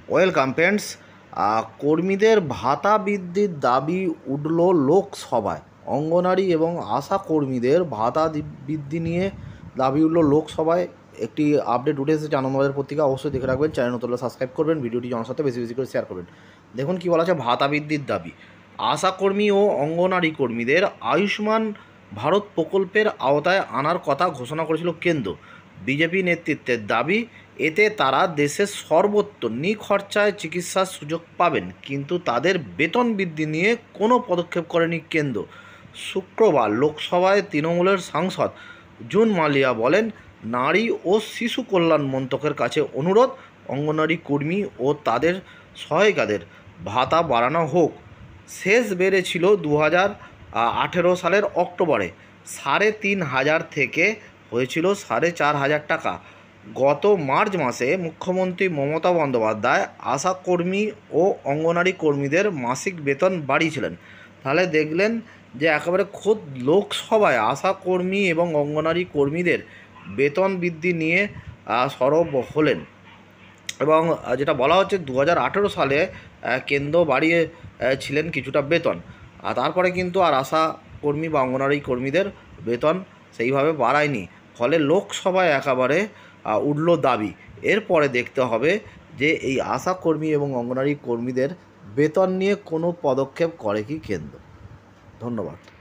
Welcome friends. কর্মীদের ভাতা বৃদ্ধির দাবি উঠল লোকসভায়। অঙ্গনারী এবং আশা কর্মীদের ভাতা বৃদ্ধি নিয়ে দাবি উঠল লোকসভায়। একটি আপডেট উঠে এসেছে আনন্দবাজার পত্রিকা, অবশ্যই দেখে রাখবেন। চ্যানেল নতুন হলে সাবস্ক্রাইব করবেন, ভিডিওটি জনের সাথে বেশি বেশি করে শেয়ার করবেন। দেখুন কী বলা আছে, ভাতা বৃদ্ধির দাবি। আশা কর্মী ও অঙ্গনারী কর্মীদের আয়ুষ্মান ভারত প্রকল্পের আওতায় আনার কথা ঘোষণা করেছিল কেন্দ্র। বিজেপি নেতৃত্বের দাবি, এতে তারা দেশের সর্বত্র নিখরচায় চিকিৎসার সুযোগ পাবেন, কিন্তু তাদের বেতন বৃদ্ধি নিয়ে কোনো পদক্ষেপ করেনি কেন্দ্র। শুক্রবার লোকসভায় তৃণমূলের সাংসদ জুন মালিয়া বলেন, নারী ও শিশু কল্যাণ মন্ত্রকের কাছে অনুরোধ, অঙ্গনওয়াড়ি কর্মী ও তাদের সহায়িকাদের ভাতা বাড়ানো হোক। শেষ বেড়েছিল 2018 সালের অক্টোবরে 3,500 থেকে হয়েছিল 4,500 টাকা। গত মার্চ মাসে মুখ্যমন্ত্রী মমতা বন্দ্যোপাধ্যায় আশা কর্মী ও অঙ্গনারী কর্মীদের মাসিক বেতন বাড়িয়েছিলেন। তাহলে দেখলেন যে একেবারে খোদ লোকসভায় আশা কর্মী এবং অঙ্গনারী কর্মীদের বেতন বৃদ্ধি নিয়ে সরব হলেন। এবং যেটা বলা হচ্ছে 2018 সালে কেন্দ্র বাড়িয়ে ছিলেন কিছুটা বেতন, আর তারপরে কিন্তু আর আশা কর্মী বা অঙ্গনারী কর্মীদের বেতন সেইভাবে বাড়ায়নি। ফলে লোকসভায় একেবারে উঠল দাবি। এরপরে দেখতে হবে যে এই আশা কর্মী এবং অঙ্গনারী কর্মীদের বেতন নিয়ে কোনো পদক্ষেপ করে কি কেন্দ্র। ধন্যবাদ।